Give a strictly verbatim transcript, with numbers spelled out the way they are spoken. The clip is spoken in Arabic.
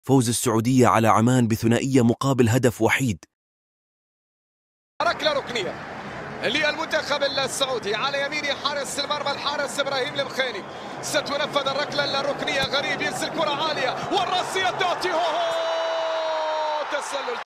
فوز السعودية على عمان بثنائية مقابل هدف وحيد. ركلة ركنية للمنتخب السعودي على يمين حارس المرمى الحارس إبراهيم المخيلي. ستنفذ الركلة الركنية. غريب يرسل كرة عالية والراسية تأتي. هو تسلل.